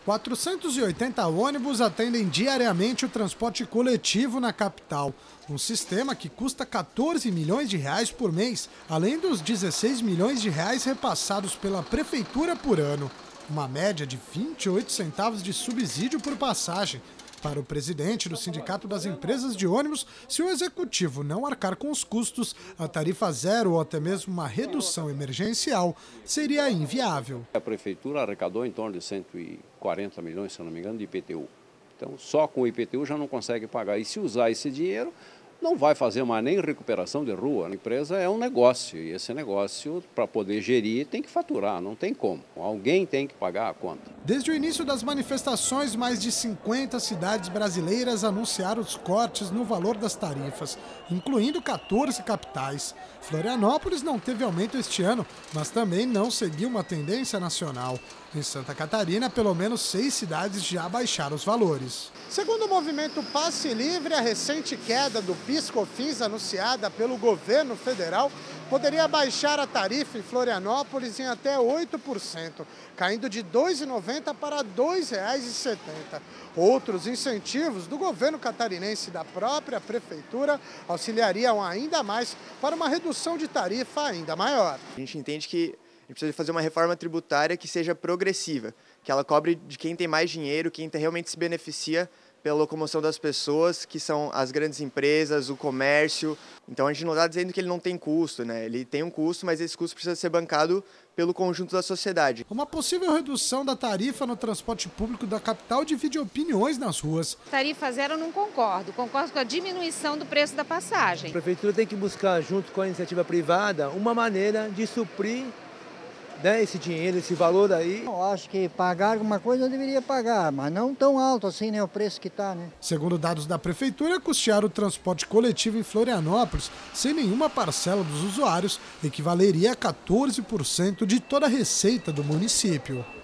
480 ônibus atendem diariamente o transporte coletivo na capital. Um sistema que custa 14 milhões de reais por mês, além dos 16 milhões de reais repassados pela prefeitura por ano. Uma média de 28 centavos de subsídio por passagem. Para o presidente do Sindicato das Empresas de Ônibus, se o executivo não arcar com os custos, a tarifa zero ou até mesmo uma redução emergencial seria inviável. A prefeitura arrecadou em torno de 140 milhões, se não me engano, de IPTU. Então, só com o IPTU já não consegue pagar. E se usar esse dinheiro, não vai fazer mais nem recuperação de rua. A empresa é um negócio e esse negócio, para poder gerir, tem que faturar, não tem como. Alguém tem que pagar a conta. Desde o início das manifestações, mais de 50 cidades brasileiras anunciaram os cortes no valor das tarifas, incluindo 14 capitais. Florianópolis não teve aumento este ano, mas também não seguiu uma tendência nacional. Em Santa Catarina, pelo menos 6 cidades já baixaram os valores. Segundo o movimento Passe Livre, a recente queda do PIS/COFINS anunciada pelo governo federal poderia baixar a tarifa em Florianópolis em até 8%, caindo de R$ 2,90 para R$ 2,70. Outros incentivos do governo catarinense e da própria prefeitura auxiliariam ainda mais para uma redução de tarifa ainda maior. A gente entende que a gente precisa fazer uma reforma tributária que seja progressiva, que ela cobre de quem tem mais dinheiro, quem realmente se beneficia pela locomoção das pessoas, que são as grandes empresas, o comércio. Então a gente não está dizendo que ele não tem custo, né? Ele tem um custo, mas esse custo precisa ser bancado pelo conjunto da sociedade. Uma possível redução da tarifa no transporte público da capital divide opiniões nas ruas. Tarifa zero eu não concordo. Concordo com a diminuição do preço da passagem. A prefeitura tem que buscar, junto com a iniciativa privada, uma maneira de suprir, né, esse dinheiro, esse valor aí. Eu acho que pagar alguma coisa eu deveria pagar, mas não tão alto assim, né, o preço que está, né? Segundo dados da prefeitura, custear o transporte coletivo em Florianópolis, sem nenhuma parcela dos usuários, equivaleria a 14% de toda a receita do município.